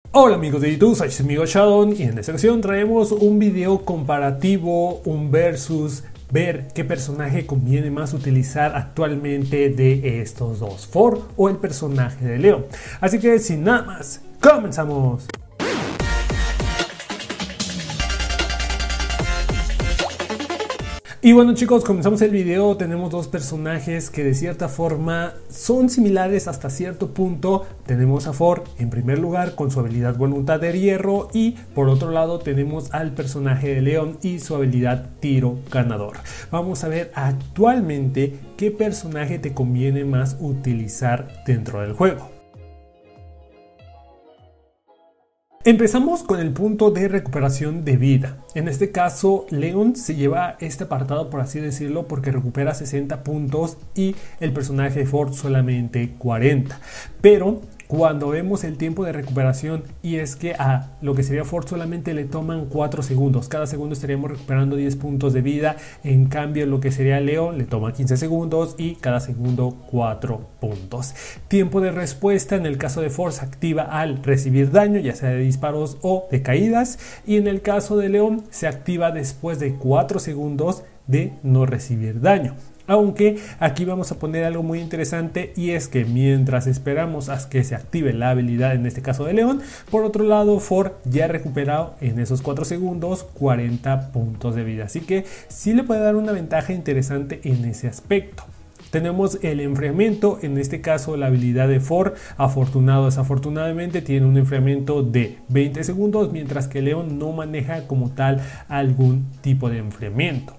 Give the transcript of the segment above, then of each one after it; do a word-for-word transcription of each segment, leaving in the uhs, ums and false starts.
Hola amigos de YouTube, soy su amigo Shadon y en esta ocasión traemos un video comparativo, un versus, ver qué personaje conviene más utilizar actualmente de estos dos, Ford o el personaje de Leon. Así que sin nada más, comenzamos. Y bueno chicos, comenzamos el video. Tenemos dos personajes que de cierta forma son similares hasta cierto punto. Tenemos a Ford en primer lugar con su habilidad Voluntad de Hierro, y por otro lado tenemos al personaje de Leon y su habilidad Tiro Ganador. Vamos a ver actualmente qué personaje te conviene más utilizar dentro del juego. Empezamos con el punto de recuperación de vida. En este caso, Leon se lleva este apartado, por así decirlo, porque recupera sesenta puntos y el personaje de Ford solamente cuarenta. Pero cuando vemos el tiempo de recuperación, y es que a lo que sería Ford solamente le toman cuatro segundos. Cada segundo estaríamos recuperando diez puntos de vida. En cambio, lo que sería Leon le toma quince segundos y cada segundo cuatro puntos. Tiempo de respuesta en el caso de Ford se activa al recibir daño, ya sea de disparos o de caídas. Y en el caso de Leon se activa después de cuatro segundos de no recibir daño. Aunque aquí vamos a poner algo muy interesante, y es que mientras esperamos a que se active la habilidad, en este caso de Leon, por otro lado Ford ya ha recuperado en esos cuatro segundos cuarenta puntos de vida. Así que sí le puede dar una ventaja interesante en ese aspecto. Tenemos el enfriamiento, en este caso la habilidad de Ford, afortunado o desafortunadamente, tiene un enfriamiento de veinte segundos, mientras que Leon no maneja como tal algún tipo de enfriamiento.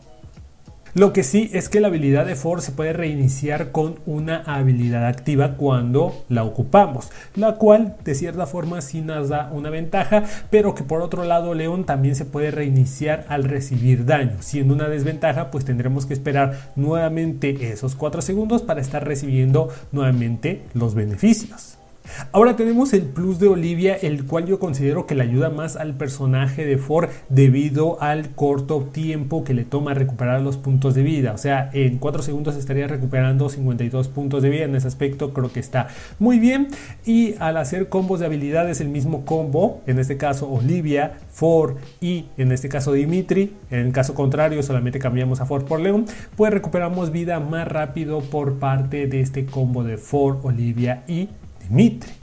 Lo que sí es que la habilidad de Ford se puede reiniciar con una habilidad activa cuando la ocupamos, la cual de cierta forma sí nos da una ventaja, pero que por otro lado Leon también se puede reiniciar al recibir daño. Siendo una desventaja, pues tendremos que esperar nuevamente esos cuatro segundos para estar recibiendo nuevamente los beneficios. Ahora tenemos el plus de Olivia, el cual yo considero que le ayuda más al personaje de Ford debido al corto tiempo que le toma recuperar los puntos de vida. O sea, en cuatro segundos estaría recuperando cincuenta y dos puntos de vida. En ese aspecto creo que está muy bien. Y al hacer combos de habilidades, el mismo combo, en este caso Olivia, Ford y en este caso Dimitri, en el caso contrario solamente cambiamos a Ford por Leon, pues recuperamos vida más rápido por parte de este combo de Ford, Olivia y Dimitri.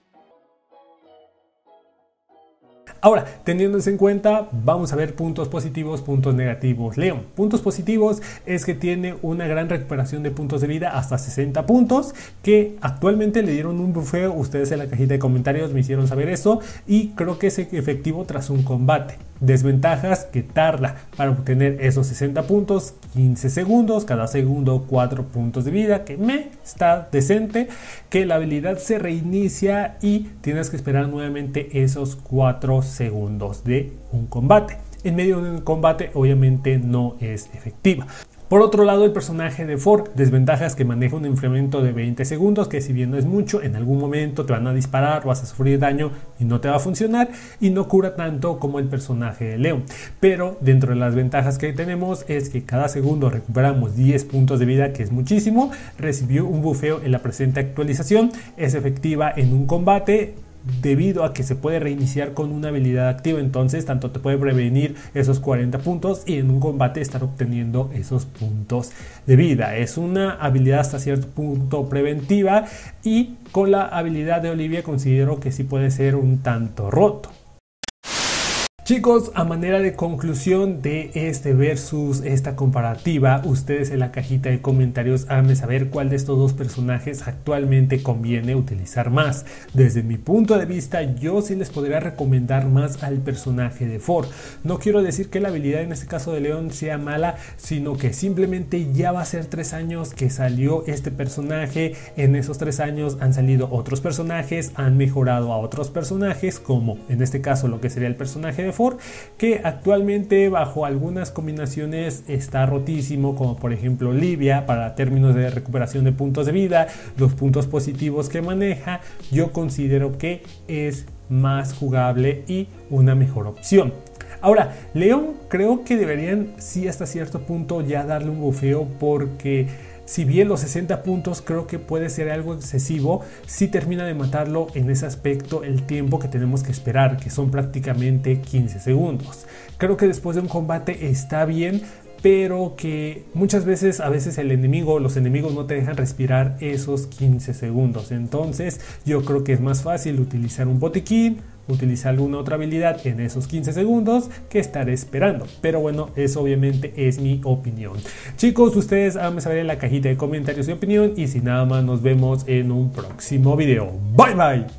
Ahora, teniéndose en cuenta, vamos a ver puntos positivos, puntos negativos. Leon, puntos positivos es que tiene una gran recuperación de puntos de vida, hasta sesenta puntos, que actualmente le dieron un bufeo. Ustedes en la cajita de comentarios me hicieron saber eso, y creo que es efectivo tras un combate. Desventajas: que tarda para obtener esos sesenta puntos, quince segundos, cada segundo cuatro puntos de vida, que me está decente. Que la habilidad se reinicia y tienes que esperar nuevamente esos cuatro segundos de un combate. En medio de un combate obviamente no es efectiva. Por otro lado, el personaje de Ford, desventajas: que maneja un enfriamiento de veinte segundos, que si bien no es mucho, en algún momento te van a disparar, vas a sufrir daño y no te va a funcionar, y no cura tanto como el personaje de Leon. Pero dentro de las ventajas que tenemos es que cada segundo recuperamos diez puntos de vida, que es muchísimo. Recibió un bufeo en la presente actualización, es efectiva en un combate debido a que se puede reiniciar con una habilidad activa. Entonces tanto te puede prevenir esos cuarenta puntos y en un combate estar obteniendo esos puntos de vida. Es una habilidad hasta cierto punto preventiva, y con la habilidad de Olivia considero que sí puede ser un tanto roto. Chicos, a manera de conclusión de este versus, esta comparativa, ustedes en la cajita de comentarios háganme saber cuál de estos dos personajes actualmente conviene utilizar más. Desde mi punto de vista, yo sí les podría recomendar más al personaje de Ford. No quiero decir que la habilidad en este caso de Leon sea mala, sino que simplemente ya va a ser tres años que salió este personaje. En esos tres años han salido otros personajes, han mejorado a otros personajes, como en este caso lo que sería el personaje de Ford, que actualmente bajo algunas combinaciones está rotísimo, como por ejemplo Olivia para términos de recuperación de puntos de vida. Los puntos positivos que maneja, yo considero que es más jugable y una mejor opción. Ahora, Leon creo que deberían sí hasta cierto punto ya darle un bufeo, porque si bien los sesenta puntos creo que puede ser algo excesivo, sí termina de matarlo en ese aspecto el tiempo que tenemos que esperar, que son prácticamente quince segundos. Creo que después de un combate está bien, pero que muchas veces, a veces el enemigo, los enemigos no te dejan respirar esos quince segundos. Entonces yo creo que es más fácil utilizar un botiquín, utilizar alguna otra habilidad en esos quince segundos que estar esperando. Pero bueno, eso obviamente es mi opinión. Chicos, ustedes háganme saber en la cajita de comentarios su opinión y sin nada más nos vemos en un próximo video. Bye bye.